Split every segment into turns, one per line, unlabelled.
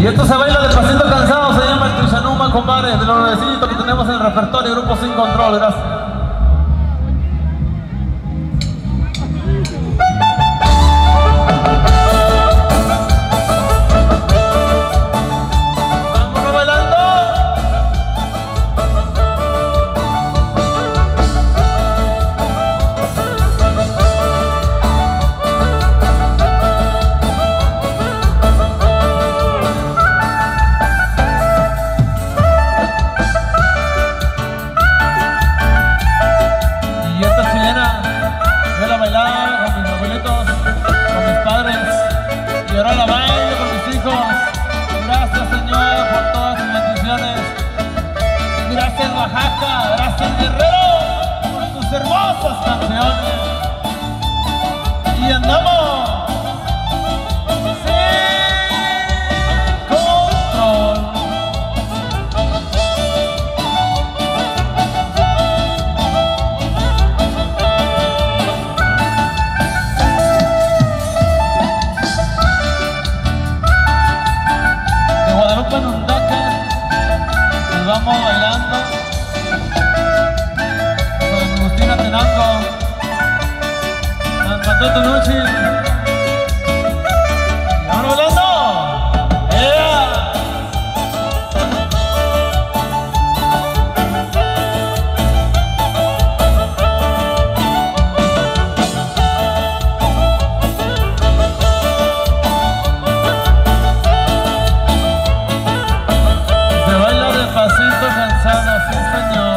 Y esto se baila despacito cansado, se llama el Trishanuma, compadre, de los nuevecitos que tenemos en el repertorio, Grupo Sin Control, gracias.
Gracias Guerrero por tus hermosas canciones. Y andamos sin control. De Guadalupe en Undaca nos vamos bailando. Mandó tu noche. Y ahora volando. Se baila despacito cansado, sí señor.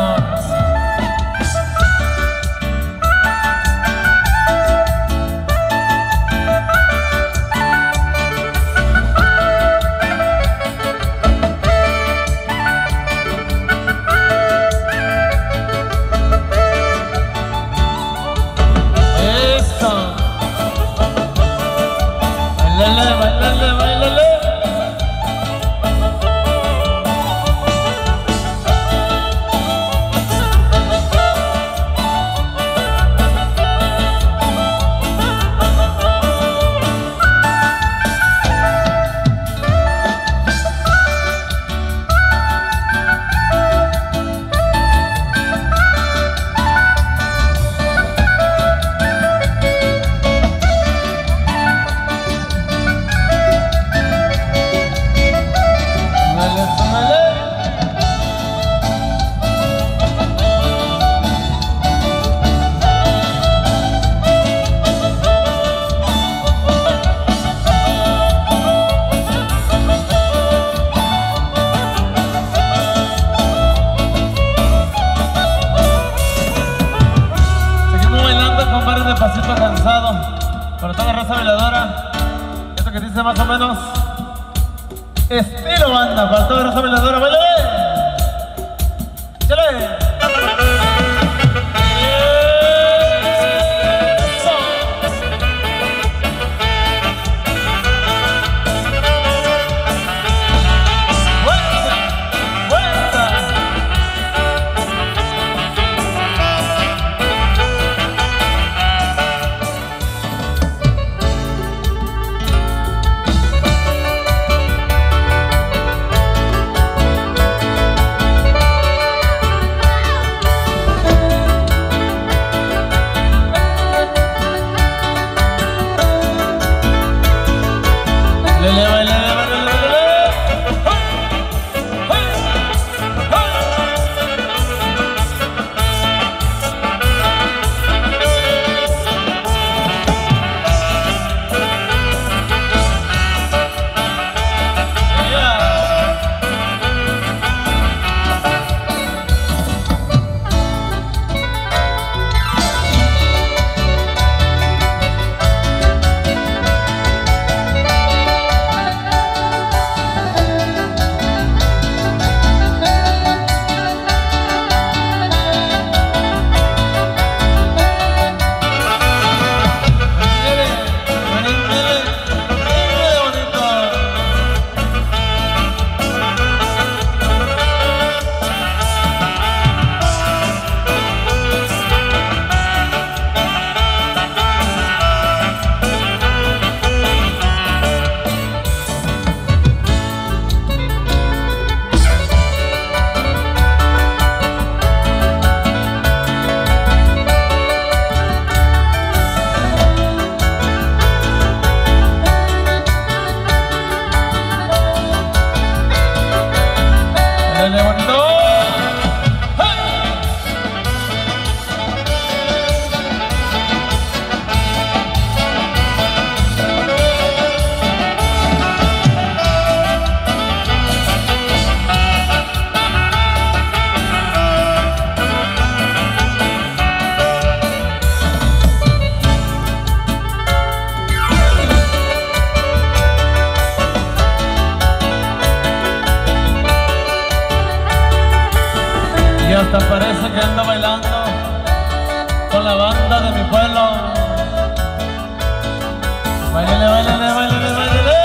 Despacito cansado, para toda la raza bailadora. Esto que dice más o menos estilo banda, para toda la raza bailadora. ¡Baile! ¡Chale! hasta parece que ando bailando con la banda de mi pueblo. Báilale, báilale, báilale, báilale.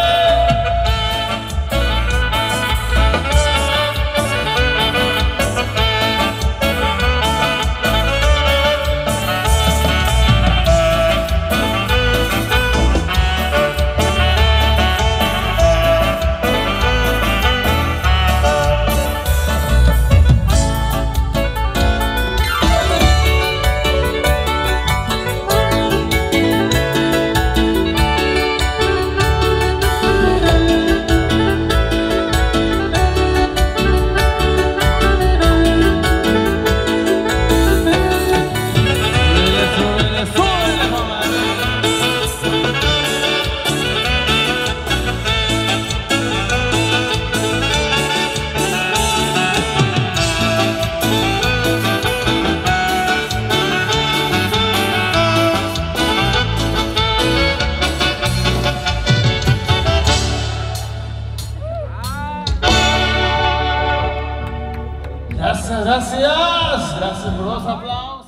Gracias por los aplausos.